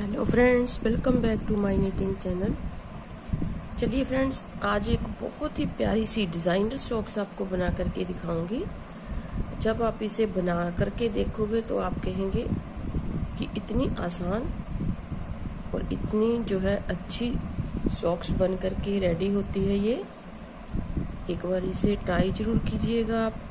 Hello friends, welcome back to my knitting channel. चलिए friends, आज एक बहुत ही प्यारी सी डिज़ाइनर सॉक्स आपको बना करके दिखाऊंगी। जब आप इसे बना करके देखोगे तो आप कहेंगे कि इतनी आसान और इतनी जो है अच्छी सॉक्स बन करके रेडी होती है। ये एक बार इसे ट्राई जरूर कीजिएगा। आप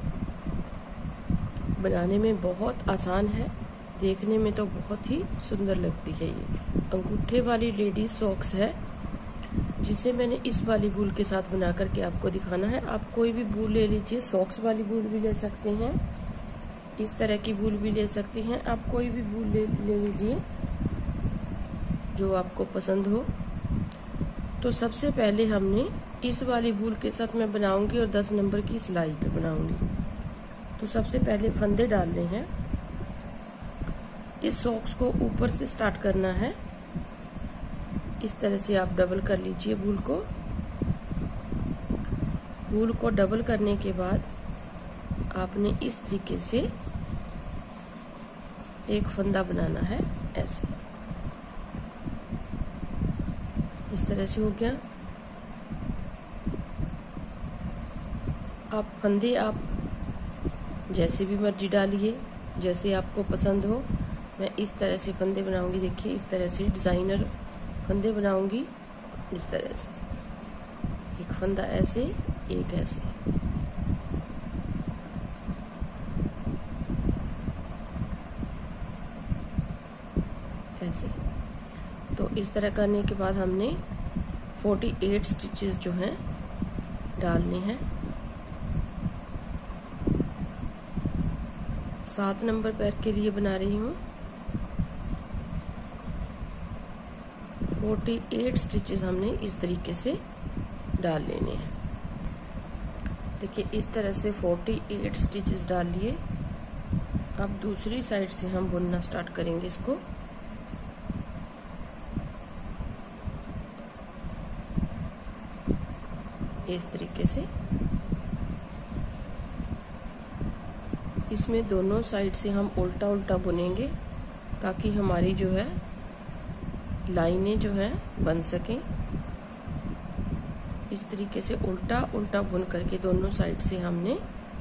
बनाने में बहुत आसान है, देखने में तो बहुत ही सुंदर लगती है। ये अंगूठे वाली लेडीज सॉक्स है, जिसे मैंने इस वाली वूल के साथ बना करके आपको दिखाना है। आप कोई भी वूल ले लीजिए, सॉक्स वाली वूल भी ले सकते हैं, इस तरह की वूल भी ले सकते हैं। आप कोई भी वूल ले लीजिए जो आपको पसंद हो। तो सबसे पहले हमने इस वाली वूल के साथ मैं बनाऊंगी और 10 नंबर की सिलाई पे बनाऊंगी। तो सबसे पहले फंदे डालने हैं। इस सॉक्स को ऊपर से स्टार्ट करना है। इस तरह से आप डबल कर लीजिए वूल को। वूल को डबल करने के बाद आपने इस तरीके से एक फंदा बनाना है, ऐसे। इस तरह से हो गया। आप फंदे आप जैसे भी मर्जी डालिए, जैसे आपको पसंद हो। मैं इस तरह से फंदे बनाऊंगी। देखिए, इस तरह से डिजाइनर फंदे बनाऊंगी। इस तरह से एक फंदा ऐसे, एक ऐसे। ऐसे। तो इस तरह करने के बाद हमने 48 स्टिचेस जो हैं डालने हैं। 7 नंबर पैर के लिए बना रही हूँ। 48 स्टिचेस हमने इस तरीके से डाल लेने हैं। देखिए, इस तरह से 48 स्टिचेस डाल लिए। अब दूसरी साइड से हम बुनना स्टार्ट करेंगे इसको। इस तरीके से इसमें दोनों साइड से हम उल्टा उल्टा बुनेंगे, ताकि हमारी जो है लाइनें जो है बन सकें। इस तरीके से उल्टा उल्टा बुन करके दोनों साइड से हमने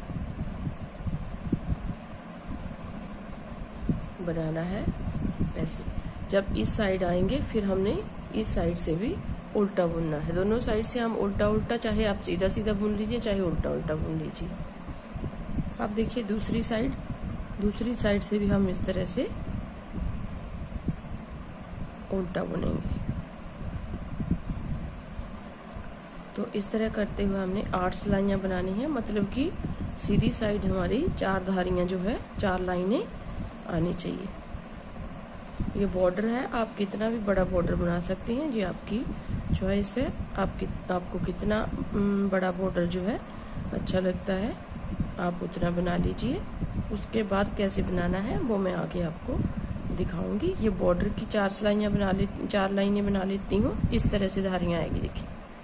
बनाना है, ऐसे। जब इस साइड आएंगे फिर हमने इस साइड से भी उल्टा बुनना है। दोनों साइड से हम उल्टा उल्टा, चाहे आप सीधा सीधा बुन लीजिए, चाहे उल्टा उल्टा बुन लीजिए। आप देखिए, दूसरी साइड से भी हम इस तरह से उल्टा बुनेंगे। तो इस तरह करते हुए हमने 8 सिलाइयाँ बनानी है। मतलब कि सीधी साइड हमारी 4 धारियाँ जो है, 4 लाइनें आनी चाहिए। ये बॉर्डर है, आप कितना भी बड़ा बॉर्डर बना सकते हैं, ये आपकी चॉइस है। आपको कितना बड़ा बॉर्डर जो है अच्छा लगता है, आप उतना बना लीजिए। उसके बाद कैसे बनाना है वो मैं आगे आपको दिखाऊंगी। ये बॉर्डर की 4 सिलाइयाँ 4 लाइनें बना लेती हूँ। इस तरह से धारियाँ आएगी। देखिए,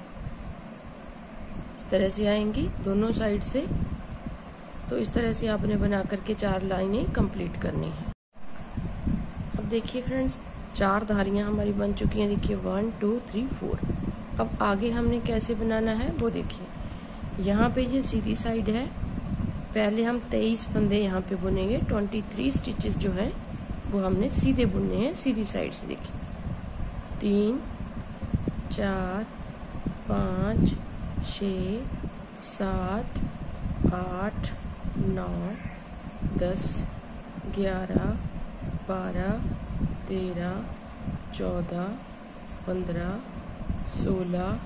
इस तरह से आएंगी दोनों साइड से। तो इस तरह से आपने बना करके 4 लाइनें कंप्लीट करनी है। अब देखिए फ्रेंड्स, 4 धारियाँ हमारी बन चुकी हैं। देखिए, 1 2 3 4। अब आगे हमने कैसे बनाना है वो देखिए। यहाँ पे ये सीधी साइड है। पहले हम 23 फंदे यहाँ पे बुनेंगे। 23 स्टिचेस जो है वो हमने सीधे बुनने हैं, सीधी साइड से। देखिए, 3 4 5 6 7 8 9 10 11 12 13 14 15 16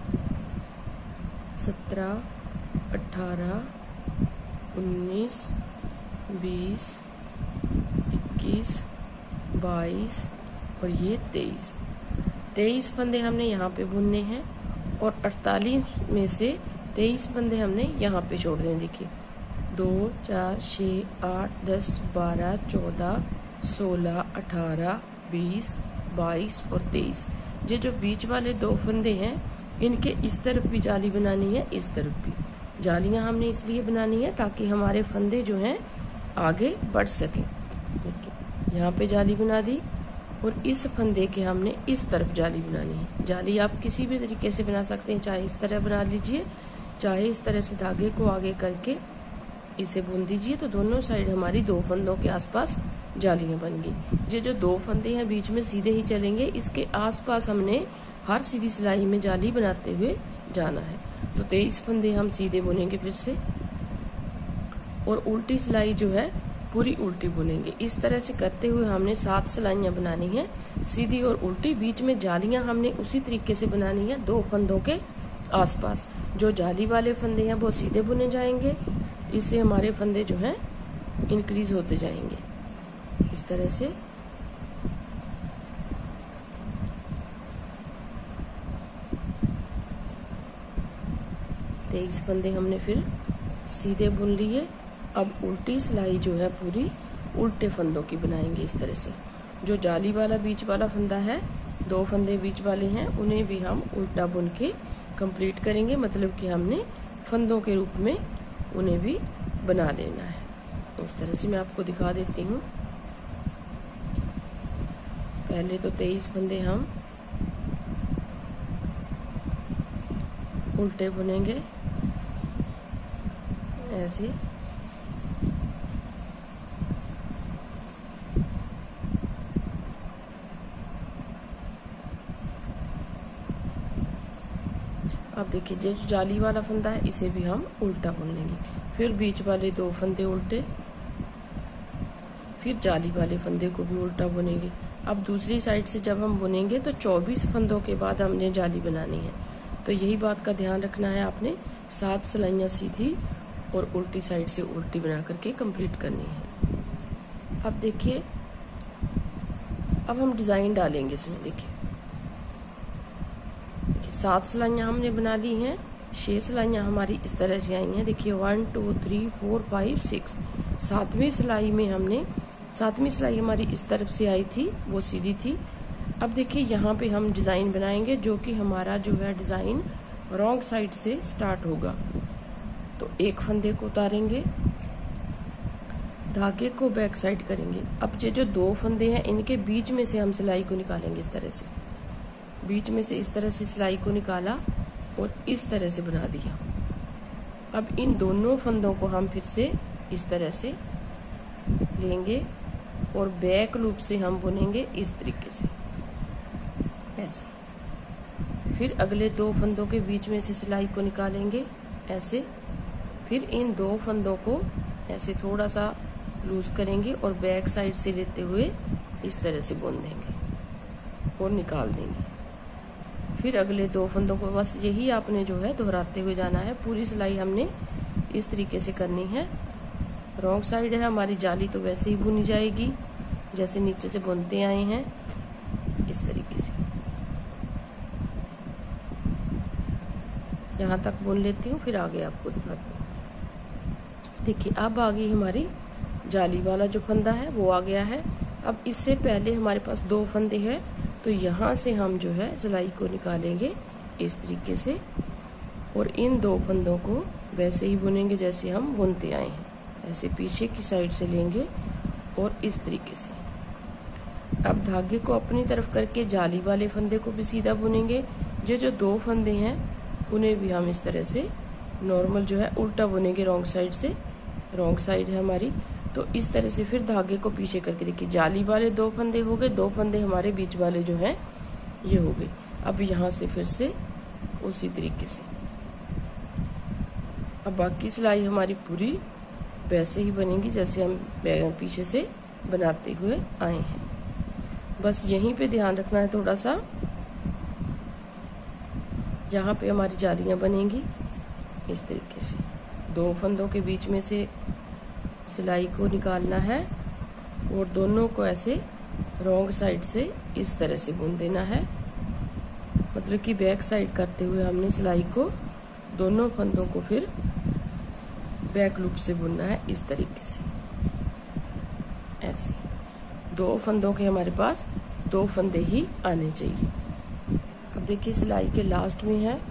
17 18 19 20 21 22 और ये 23 फंदे हमने यहाँ पे बुनने हैं। और 48 में से 23 फंदे हमने यहाँ पे छोड़ दें। देखिए, 2 4 6 8 10 12 14 16 18 20 22 और 23। ये जो बीच वाले 2 फंदे हैं, इनके इस तरफ भी जाली बनानी है, इस तरफ भी। जालियां हमने इसलिए बनानी है ताकि हमारे फंदे जो हैं आगे बढ़ सकें। देखिए, यहाँ पे जाली बना दी और इस फंदे के हमने इस तरफ जाली बनानी है। जाली आप किसी भी तरीके से बना सकते हैं, चाहे इस तरह बना लीजिए, चाहे इस तरह से धागे को आगे करके इसे बुन दीजिए। तो दोनों साइड हमारी 2 फंदों के आसपास जालियां बन गई। ये जो 2 फंदे हैं बीच में सीधे ही चलेंगे, इसके आसपास हमने हर सीधी सिलाई में जाली बनाते हुए जाना है। तो 23 फंदे हम सीधे बुनेंगे फिर से, और उल्टी सिलाई जो है पूरी उल्टी बुनेंगे। इस तरह से करते हुए हमने 7 सिलाइयां बनानी है, सीधी और उल्टी। बीच में जालियां हमने उसी तरीके से बनानी है 2 फंदों के आसपास। जो जाली वाले फंदे हैं वो सीधे बुने जाएंगे, इससे हमारे फंदे जो हैं इंक्रीज होते जाएंगे इस तरह से। तो 23 फंदे हमने फिर सीधे बुन लिए। अब उल्टी सिलाई जो है पूरी उल्टे फंदों की बनाएंगे इस तरह से। जो जाली वाला बीच वाला फंदा है, 2 फंदे बीच वाले हैं, उन्हें भी हम उल्टा बुन के कंप्लीट करेंगे। मतलब कि हमने फंदों के रूप में उन्हें भी बना लेना है। इस तरह से मैं आपको दिखा देती हूँ। पहले तो 23 फंदे हम उल्टे बुनेंगे ऐसे। अब देखिए, जो जाली वाला फंदा है इसे भी हम उल्टा बुन लेंगे। फिर बीच वाले 2 फंदे उल्टे, फिर जाली वाले फंदे को भी उल्टा बुनेंगे। अब दूसरी साइड से जब हम बुनेंगे तो 24 फंदों के बाद हमने जाली बनानी है। तो यही बात का ध्यान रखना है आपने। 7 सिलाइयाँ सीधी और उल्टी साइड से उल्टी बना करके कंप्लीट करनी है। अब देखिए, अब हम डिजाइन डालेंगे इसमें। देखिए 7 सिलाइयाँ हमने बना ली हैं, 6 सिलाइयाँ हमारी इस तरह से आई हैं। देखिए 1 2 3 4 5 6। 7वीं सिलाई में हमने 7वीं सिलाई हमारी इस तरफ से आई थी, वो सीधी थी। अब देखिए यहाँ पे हम डिजाइन बनाएंगे, जो कि हमारा जो है डिजाइन रॉन्ग साइड से स्टार्ट होगा। तो एक फंदे को उतारेंगे, धागे को बैक साइड करेंगे। अब ये जो 2 फंदे हैं इनके बीच में से हम सिलाई को निकालेंगे इस तरह से। बीच में से इस तरह से सिलाई को निकाला और इस तरह से बना दिया। अब इन दोनों फंदों को हम फिर से इस तरह से लेंगे और बैक लूप से हम बुनेंगे इस तरीके से ऐसे। फिर अगले 2 फंदों के बीच में से सिलाई को निकालेंगे ऐसे। फिर इन 2 फंदों को ऐसे थोड़ा सा लूज करेंगे और बैक साइड से लेते हुए इस तरह से बुन देंगे और निकाल देंगे। फिर अगले 2 फंदों को बस यही आपने जो है दोहराते हुए जाना है। पूरी सिलाई हमने इस तरीके से करनी है। रॉन्ग साइड है हमारी, जाली तो वैसे ही बुनी जाएगी जैसे नीचे से बुनते आए हैं इस तरीके से। यहाँ तक बुन लेती हूँ, फिर आगे आपको दिखाती हूँ। देखिए अब आ गई हमारी जाली वाला जो फंदा है वो आ गया है। अब इससे पहले हमारे पास 2 फंदे हैं, तो यहाँ से हम जो है सिलाई को निकालेंगे इस तरीके से और इन 2 फंदों को वैसे ही बुनेंगे जैसे हम बुनते आए हैं। ऐसे पीछे की साइड से लेंगे और इस तरीके से। अब धागे को अपनी तरफ करके जाली वाले फंदे को भी सीधा बुनेंगे। ये जो 2 फंदे हैं उन्हें भी हम इस तरह से नॉर्मल जो है उल्टा बुनेंगे रॉन्ग साइड से। रॉन्ग साइड है हमारी, तो इस तरह से फिर धागे को पीछे करके देखिए जाली वाले 2 फंदे हो गए, 2 फंदे हमारे बीच वाले जो हैं ये हो गए। अब यहाँ से फिर से उसी तरीके से। अब बाकी सिलाई हमारी पूरी वैसे ही बनेगी जैसे हम पीछे से बनाते हुए आए हैं। बस यहीं पे ध्यान रखना है थोड़ा सा। यहाँ पे हमारी जालियाँ बनेंगी इस तरीके से। 2 फंदों के बीच में से सिलाई को निकालना है और दोनों को ऐसे रॉन्ग साइड से इस तरह से बुन देना है। मतलब कि बैक साइड करते हुए हमने सिलाई को दोनों फंदों को फिर बैक लूप से बुनना है इस तरीके से ऐसे। 2 फंदों के हमारे पास 2 फंदे ही आने चाहिए। अब देखिए सिलाई के लास्ट में है,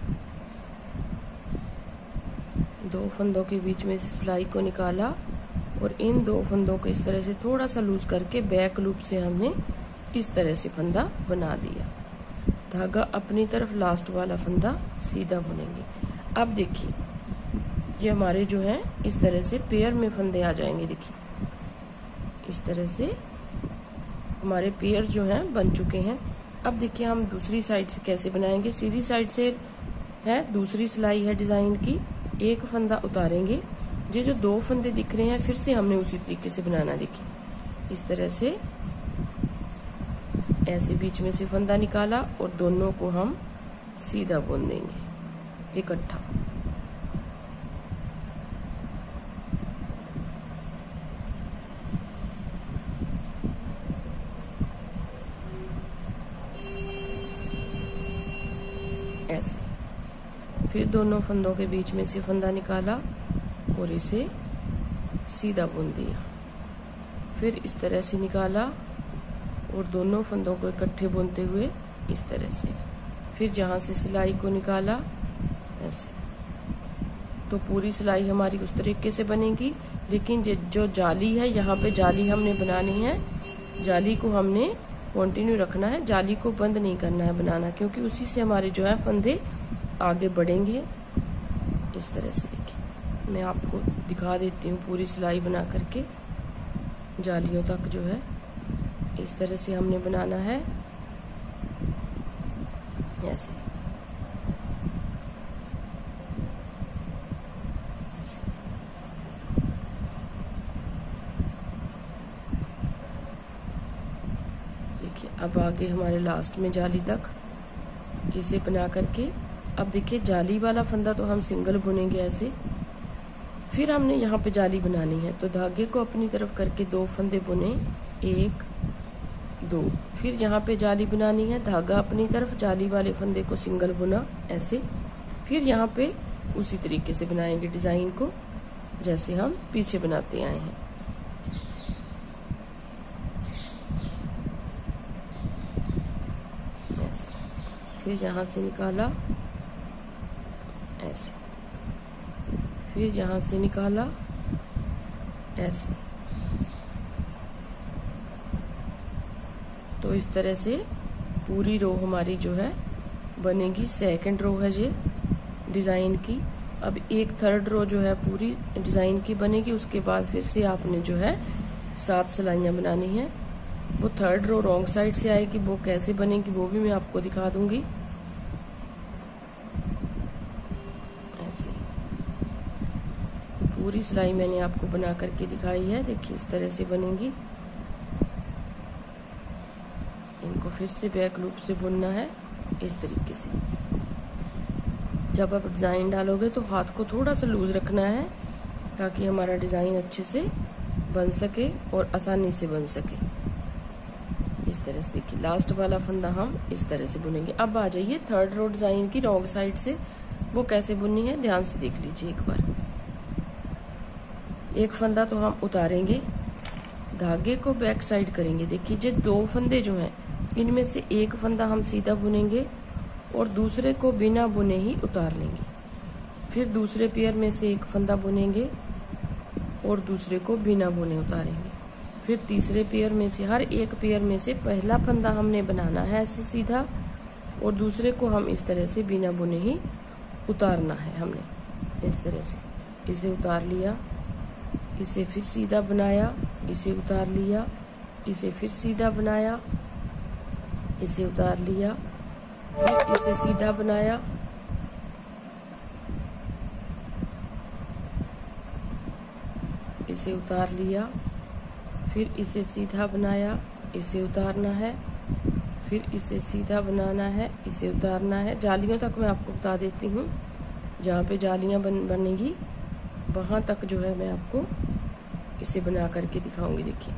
2 फंदों के बीच में से सिलाई को निकाला और इन 2 फंदों को इस तरह से थोड़ा सा लूज करके बैक लूप से हमने इस तरह से फंदा बना दिया। धागा अपनी तरफ लास्ट वाला फंदा सीधा बुनेंगे। अब देखिए ये हमारे जो है इस तरह से पेयर में फंदे आ जाएंगे। देखिए इस तरह से हमारे पेयर जो हैं बन चुके हैं। अब देखिए हम दूसरी साइड से कैसे बनाएंगे। सीधी साइड से है दूसरी सिलाई है डिजाइन की, एक फंदा उतारेंगे। ये जो दो फंदे दिख रहे हैं फिर से हमने उसी तरीके से बनाना। देखिए इस तरह से ऐसे बीच में से फंदा निकाला और दोनों को हम सीधा बुन देंगे इकट्ठा। ऐसे फिर दोनों फंदों के बीच में से फंदा निकाला और इसे सीधा बुन दिया। फिर इस तरह से निकाला और दोनों फंदों को इकट्ठे बुनते हुए इस तरह से। फिर जहां से सिलाई को निकाला ऐसे। तो पूरी सिलाई हमारी उस तरीके से बनेगी। लेकिन जो जाली है यहाँ पे जाली हमने बनानी है। जाली को हमने कंटिन्यू रखना है, जाली को बंद नहीं करना है बनाना, क्योंकि उसी से हमारे जो है फंदे आगे बढ़ेंगे। इस तरह से देखिए मैं आपको दिखा देती हूँ पूरी सिलाई बना करके। जालियों तक जो है इस तरह से हमने बनाना है ऐसे। देखिए अब आगे हमारे लास्ट में जाली तक इसे बना करके। अब देखिए जाली वाला फंदा तो हम सिंगल बुनेंगे ऐसे। फिर हमने यहाँ पे जाली बनानी है तो धागे को अपनी तरफ करके दो फंदे बुने, एक दो। फिर यहाँ पे जाली बनानी है, धागा अपनी तरफ, जाली वाले फंदे को सिंगल बुना ऐसे। फिर यहाँ पे उसी तरीके से बनाएंगे डिजाइन को जैसे हम पीछे बनाते आए हैं। ऐसे फिर यहाँ से निकाला ऐसे, फिर यहाँ से निकाला ऐसे। तो इस तरह से पूरी रो हमारी जो है बनेगी। सेकंड रो है ये डिजाइन की। अब एक थर्ड रो जो है पूरी डिजाइन की बनेगी। उसके बाद फिर से आपने जो है 7 सिलाइयां बनानी है। वो थर्ड रो रॉन्ग साइड से आएगी, वो कैसे बनेगी वो भी मैं आपको दिखा दूंगी। ऐसे पूरी सिलाई मैंने आपको बना करके दिखाई है। देखिए इस तरह से बनेगी। इनको फिर से बैक लूप से बुनना है इस तरीके से। जब आप डिजाइन डालोगे तो हाथ को थोड़ा सा लूज रखना है ताकि हमारा डिजाइन अच्छे से बन सके और आसानी से बन सके। इस तरह से देखिए लास्ट वाला फंदा हम इस तरह से बुनेंगे। अब आ जाइए थर्ड रो डिजाइन की रॉन्ग साइड से, वो कैसे बुननी है ध्यान से देख लीजिए एक बार। एक फंदा तो हम उतारेंगे, धागे को बैक साइड करेंगे। देखिए ये दो फंदे जो हैं इनमें से एक फंदा हम सीधा बुनेंगे और दूसरे को बिना बुने ही उतार लेंगे। फिर दूसरे पेयर में से एक फंदा बुनेंगे और दूसरे को बिना बुने उतारेंगे। फिर तीसरे पेयर में से, हर एक पेयर में से पहला फंदा हमने बनाना है ऐसे सीधा और दूसरे को हम इस तरह से बिना बुने ही उतारना है हमने। इस तरह से इसे उतार लिया, इसे फिर सीधा बनाया, इसे उतार लिया, इसे फिर सीधा बनाया, इसे उतार लिया, फिर इसे सीधा बनाया, इसे उतार लिया, फिर इसे सीधा बनाया, इसे उतारना है, फिर इसे सीधा बनाना है, इसे उतारना है। जालियों तक मैं आपको बता देती हूँ, जहाँ पे जालियाँ बनेगी वहाँ तक जो है मैं आपको इसे बना करके दिखाऊंगी। देखिए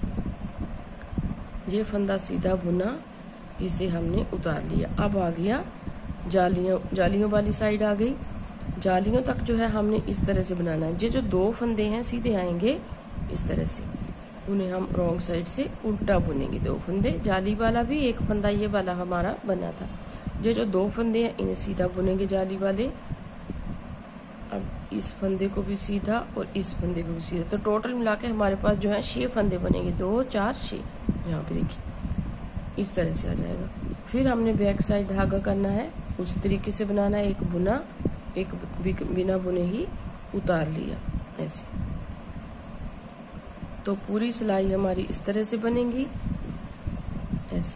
ये फंदा सीधा बुना, इसे हमने उतार लिया। अब आ गया जालियों वाली साइड आ गई। जालियों तक जो है हमने इस तरह से बनाना है। ये जो दो फंदे हैं सीधे आएंगे इस तरह से, उन्हें हम रॉन्ग साइड से उल्टा बुनेंगे। दो फंदे, जाली वाला भी एक फंदा ये वाला हमारा बना था। ये जो दो फंदे हैं इन्हें सीधा बुनेंगे जाली वाले। अब इस फंदे को भी सीधा और इस फंदे को भी सीधा, तो टोटल मिला के हमारे पास जो है 6 फंदे बनेंगे, 2 4 6। यहाँ पे देखिए इस तरह से आ जाएगा। फिर हमने बैक साइड धागा करना है, उसी तरीके से बनाना है। एक बुना, एक बिना बुने ही उतार लिया ऐसे। तो पूरी सिलाई हमारी इस तरह से बनेगी ऐसे।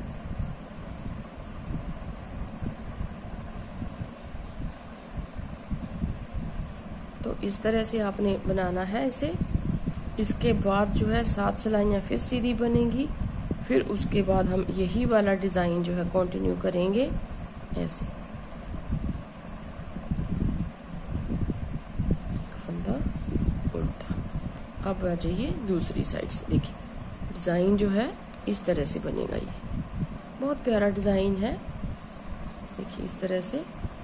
तो इस तरह से आपने बनाना है इसे। इसके बाद जो है 7 सिलाइयाँ फिर सीधी बनेंगी। फिर उसके बाद हम यही वाला डिजाइन जो है कंटिन्यू करेंगे ऐसे। फंदा उल्टा। अब आ जाइए दूसरी साइड से। देखिए डिजाइन जो है इस तरह से बनेगा। ये बहुत प्यारा डिजाइन है, देखिए इस तरह से।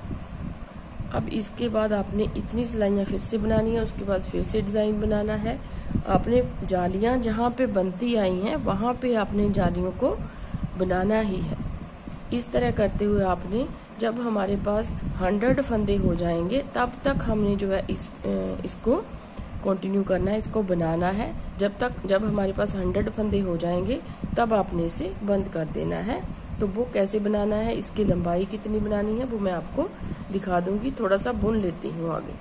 अब इसके बाद आपने इतनी सिलाइयाँ फिर से बनानी है, उसके बाद फिर से डिजाइन बनाना है। आपने जालियां जहाँ पे बनती आई हैं वहां पे आपने जालियों को बनाना ही है। इस तरह करते हुए आपने, जब हमारे पास 100 फंदे हो जाएंगे तब तक हमने जो है इसको कंटिन्यू करना है, इसको बनाना है। जब हमारे पास 100 फंदे हो जाएंगे तब आपने इसे बंद कर देना है। तो वो कैसे बनाना है, इसकी लंबाई कितनी बनानी है वो मैं आपको दिखा दूंगी। थोड़ा सा बुन लेती हूँ आगे।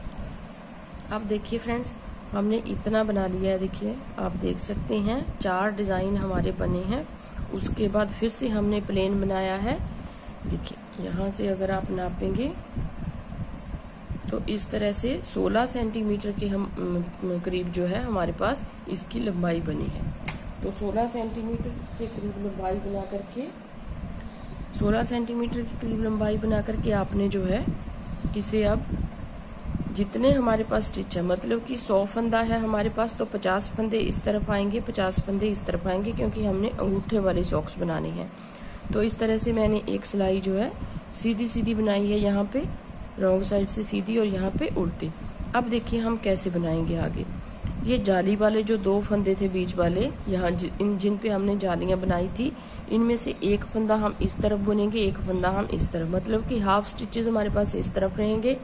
अब देखिए फ्रेंड्स, हमने इतना बना लिया है। देखिए आप देख सकते हैं 4 डिजाइन हमारे बने हैं। उसके बाद फिर से हमने प्लेन बनाया है। देखिए यहाँ से अगर आप नापेंगे तो इस तरह से 16 सेंटीमीटर के हम करीब जो है हमारे पास इसकी लंबाई बनी है। तो 16 सेंटीमीटर के करीब लंबाई बना करके 16 सेंटीमीटर के करीब लंबाई बना करके आपने जो है इसे, अब जितने हमारे पास स्टिच है, मतलब कि 100 फंदा है हमारे पास, तो 50 फंदे इस तरफ आएंगे, 50 फंदे इस तरफ आएंगे, क्योंकि हमने अंगूठे वाले सॉक्स बनाने हैं। तो इस तरह से मैंने एक सिलाई जो है सीधी सीधी बनाई है, यहाँ पे रॉन्ग साइड से सीधी और यहाँ पे उल्टी। अब देखिए हम कैसे बनाएंगे आगे। ये जाली वाले जो 2 फंदे थे बीच वाले, यहाँ जिन पे हमने जालियां बनाई थी, इनमें से एक फंदा हम इस तरफ बुनेंगे, एक फंदा हम इस तरफ, मतलब कि हाफ स्टिचेस हमारे पास इस तरफ रहेंगे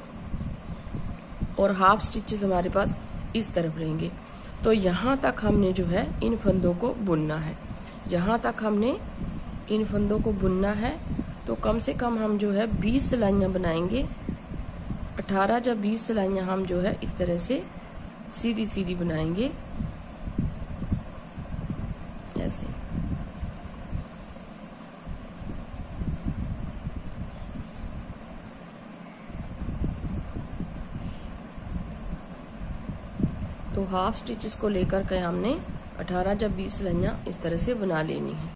और हाफ स्टिचेस हमारे पास इस तरफ रहेंगे। तो यहाँ तक हमने जो है इन फंदों को बुनना है, यहाँ तक हमने इन फंदों को बुनना है। तो कम से कम हम जो है 20 सिलाइयाँ बनाएंगे। 18 या 20 सिलाइयाँ हम जो है इस तरह से सीधी सीधी बनाएंगे ऐसे। तो हाफ स्टिचेस को लेकर के हमने 18 या 20 सिलाइयाँ इस तरह से बना लेनी है।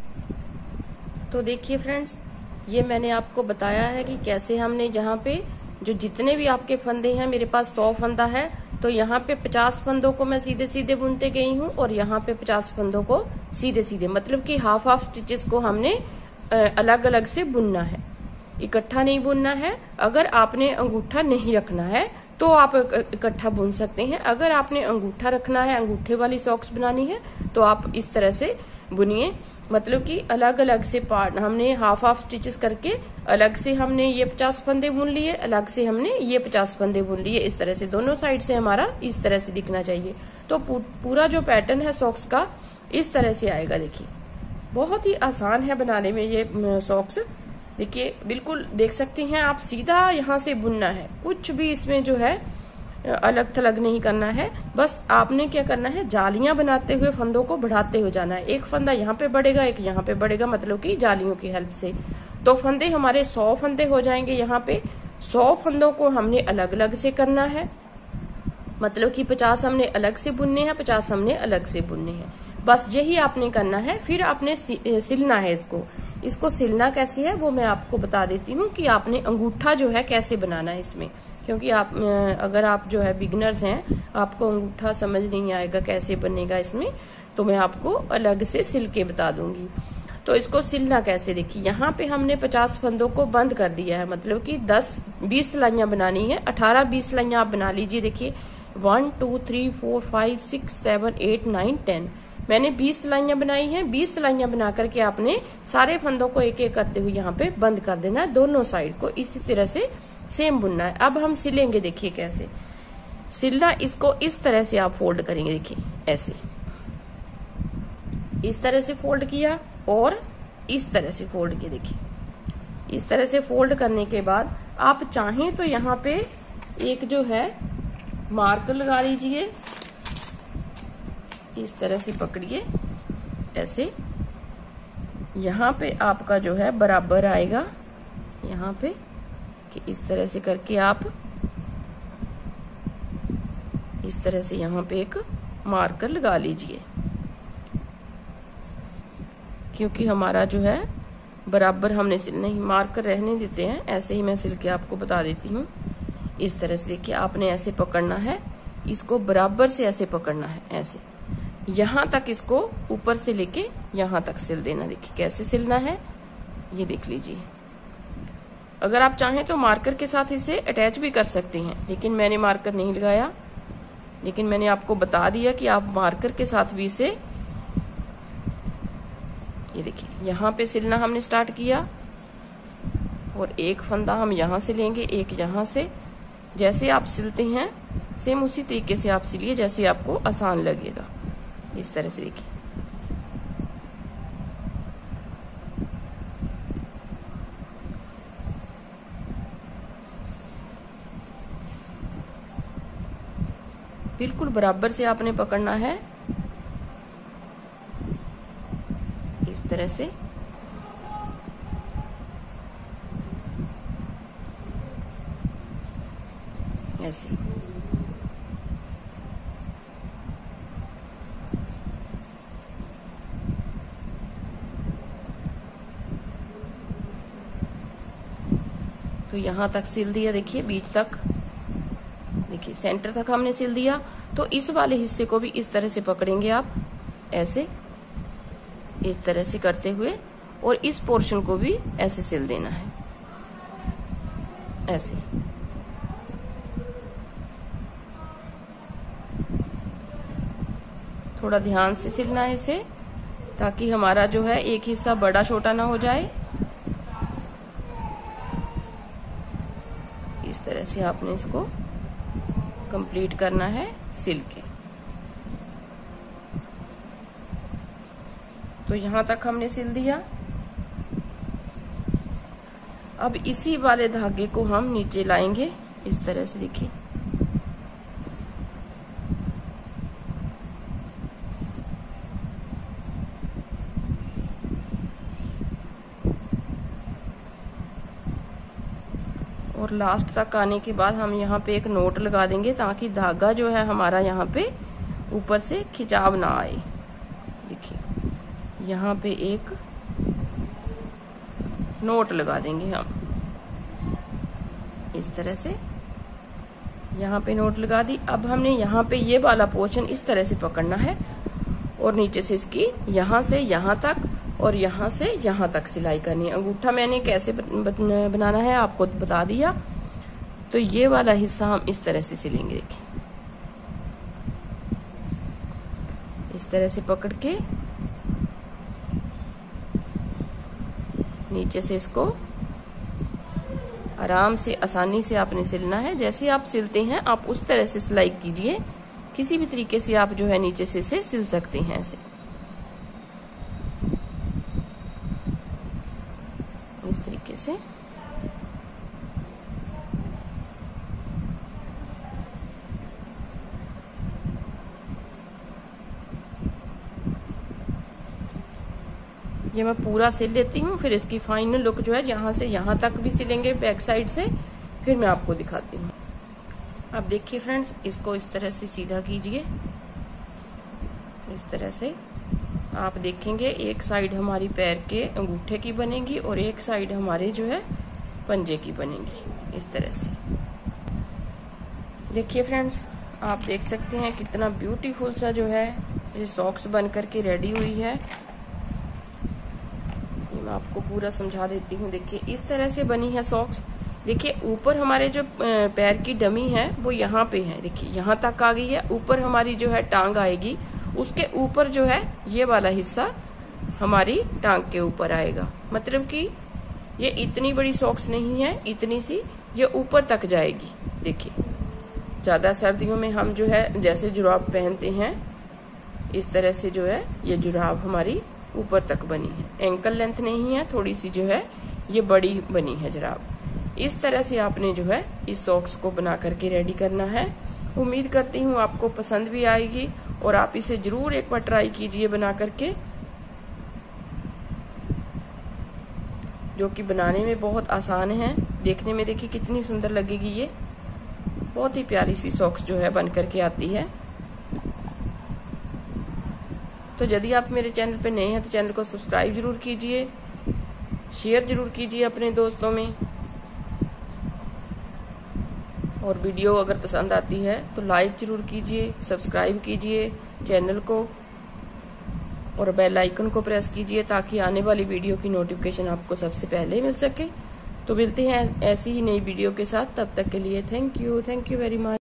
तो देखिए फ्रेंड्स, ये मैंने आपको बताया है कि कैसे हमने, जहाँ पे जो जितने भी आपके फंदे हैं, मेरे पास 100 फंदा है, तो यहाँ पे 50 फंदों को मैं सीधे सीधे बुनते गई हूँ और यहाँ पे 50 फंदों को सीधे सीधे, मतलब कि हाफ हाफ स्टिचेस को हमने अलग अलग से बुनना है, इकट्ठा नहीं बुनना है। अगर आपने अंगूठा नहीं रखना है तो आप इकट्ठा बुन सकते हैं। अगर आपने अंगूठा रखना है, अंगूठे वाली सॉक्स बनानी है, तो आप इस तरह से बुनिए, मतलब कि अलग अलग से पार्ट हमने हाफ हाफ स्टिचेस करके अलग से हमने ये 50 फंदे बुन लिए, अलग से हमने ये 50 फंदे बुन लिए। इस तरह से दोनों साइड से हमारा इस तरह से दिखना चाहिए। तो पूरा जो पैटर्न है सॉक्स का इस तरह से आएगा। देखिए बहुत ही आसान है बनाने में ये सॉक्स। देखिए बिल्कुल देख सकती हैं आप, सीधा यहाँ से बुनना है, कुछ भी इसमें जो है अलग थलग नहीं करना है। बस आपने क्या करना है, जालियां बनाते हुए फंदों को बढ़ाते हुए जाना है। एक फंदा यहाँ पे बढ़ेगा, एक यहाँ पे बढ़ेगा, मतलब कि जालियों की हेल्प से। तो फंदे हमारे 100 फंदे हो जाएंगे। यहाँ पे 100 फंदों को हमने अलग अलग से करना है, मतलब कि 50 हमने अलग से बुनने हैं, 50 हमने अलग से बुनने हैं। बस यही आपने करना है। फिर आपने सिलना है इसको सिलना कैसे है वो मैं आपको बता देती हूँ कि आपने अंगूठा जो है कैसे बनाना है इसमें, क्योंकि अगर आप जो है बिगिनर्स हैं, आपको अंगूठा समझ नहीं आएगा कैसे बनेगा इसमें, तो मैं आपको अलग से सिल के बता दूंगी। तो इसको सिलना कैसे, देखिए यहाँ पे हमने 50 फंदों को बंद कर दिया है, मतलब कि 10-20 सिलाइयाँ बनानी है। 18-20 सिलाइयाँ आप बना लीजिए। देखिए 1 2 3 4 5 6 7 8 9 10 मैंने 20 सिलाइयाँ बनाई हैं। 20 सिलाइयाँ बना करके आपने सारे फंदों को एक एक करते हुए यहाँ पे बंद कर देना है। दोनों साइड को इसी तरह से सेम बुनना है। अब हम सिलेंगे, देखिए कैसे सिलना। इसको इस तरह से आप फोल्ड करेंगे, देखिए ऐसे, इस तरह से फोल्ड किया और इस तरह से फोल्ड किया। देखिए इस तरह से फोल्ड करने के बाद आप चाहें तो यहाँ पे एक जो है मार्कर लगा लीजिए, इस तरह से पकड़िए ऐसे, यहाँ पे आपका जो है बराबर आएगा यहाँ पे, कि इस तरह से करके आप इस तरह से यहाँ पे एक मार्कर लगा लीजिए, क्योंकि हमारा जो है बराबर हमने नहीं, मार्कर रहने देते हैं, ऐसे ही मैं सिल के आपको बता देती हूँ। इस तरह से देखिए आपने ऐसे पकड़ना है, इसको बराबर से ऐसे पकड़ना है, ऐसे यहाँ तक इसको ऊपर से लेके यहाँ तक सिल देना। देखिए कैसे सिलना है ये देख लीजिए। अगर आप चाहें तो मार्कर के साथ इसे अटैच भी कर सकते हैं, लेकिन मैंने मार्कर नहीं लगाया, लेकिन मैंने आपको बता दिया कि आप मार्कर के साथ भी इसे, ये देखिए यहाँ पे सिलना हमने स्टार्ट किया और एक फंदा हम यहाँ से लेंगे, एक यहाँ से। जैसे आप सिलते हैं सेम उसी तरीके से आप सिलिए जैसे आपको आसान लगेगा। इस तरह से देखिए बिल्कुल बराबर से आपने पकड़ना है, इस तरह से। ऐसे तो यहाँ तक सिल दिया, देखिए बीच तक, देखिए सेंटर तक हमने सिल दिया। तो इस वाले हिस्से को भी इस तरह से पकड़ेंगे आप, ऐसे इस तरह से करते हुए, और इस पोर्शन को भी ऐसे सिल देना है, ऐसे। थोड़ा ध्यान से सिलना है इसे, ताकि हमारा जो है एक हिस्सा बड़ा छोटा ना हो जाए। इस तरह से आपने इसको कंप्लीट करना है सिल के। तो यहाँ तक हमने सिल दिया। अब इसी वाले धागे को हम नीचे लाएंगे, इस तरह से देखिए। और लास्ट तक आने के बाद हम यहाँ पे एक नोट लगा देंगे, ताकि धागा जो है हमारा यहाँ पे ऊपर से खिंचाव ना आए। देखिए यहाँ पे एक नोट लगा देंगे हम, इस तरह से यहाँ पे नोट लगा दी। अब हमने यहाँ पे ये वाला पोर्शन इस तरह से पकड़ना है और नीचे से इसकी यहाँ से यहाँ तक और यहाँ से यहाँ तक सिलाई करनी है। अंगूठा मैंने कैसे बनाना है आपको बता दिया। तो ये वाला हिस्सा हम इस तरह से सिलेंगे, देखिए इस तरह से पकड़ के नीचे से इसको आराम से आसानी से आपने सिलना है। जैसे आप सिलते हैं आप उस तरह से सिलाई कीजिए, किसी भी तरीके से आप जो है नीचे से इसे सिल सकते हैं ऐसे, इस तरीके से। ये मैं पूरा सिल लेती हूँ, फिर इसकी फाइनल लुक जो है यहाँ से यहाँ तक भी सिलेंगे बैक साइड से, फिर मैं आपको दिखाती हूँ। अब देखिए फ्रेंड्स, इसको इस तरह से सीधा कीजिए, इस तरह से। आप देखेंगे एक साइड हमारी पैर के अंगूठे की बनेगी और एक साइड हमारे जो है पंजे की बनेगी, इस तरह से। देखिए फ्रेंड्स, आप देख सकते हैं कितना ब्यूटीफुल सा जो है ये सॉक्स बन करके रेडी हुई है। मैं आपको पूरा समझा देती हूँ। देखिए इस तरह से बनी है सॉक्स। देखिए ऊपर हमारे जो पैर की डमी है वो यहाँ पे है, देखिए यहाँ तक आ गई है। ऊपर हमारी जो है टांग आएगी, उसके ऊपर जो है ये वाला हिस्सा हमारी टांग के ऊपर आएगा। मतलब कि ये इतनी बड़ी सॉक्स नहीं है, इतनी सी, ये ऊपर तक जाएगी। देखिए ज्यादा सर्दियों में हम जो है जैसे जुराब पहनते हैं इस तरह से जो है ये जुराब हमारी ऊपर तक बनी है। एंकल लेंथ नहीं है, थोड़ी सी जो है ये बड़ी बनी है जुराब। इस तरह से आपने जो है इस सॉक्स को बना करके रेडी करना है। उम्मीद करती हूँ आपको पसंद भी आएगी और आप इसे जरूर एक बार ट्राई कीजिए बना करके, जो कि बनाने में बहुत आसान है। देखने में देखिए कितनी सुंदर लगेगी ये, बहुत ही प्यारी सी सॉक्स जो है बन करके आती है। तो यदि आप मेरे चैनल पे नए हैं तो चैनल को सब्सक्राइब जरूर कीजिए, शेयर जरूर कीजिए अपने दोस्तों में, और वीडियो अगर पसंद आती है तो लाइक जरूर कीजिए, सब्सक्राइब कीजिए चैनल को और बेल आइकन को प्रेस कीजिए ताकि आने वाली वीडियो की नोटिफिकेशन आपको सबसे पहले मिल सके। तो मिलते हैं ऐसी ही नई वीडियो के साथ, तब तक के लिए थैंक यू वेरी मच।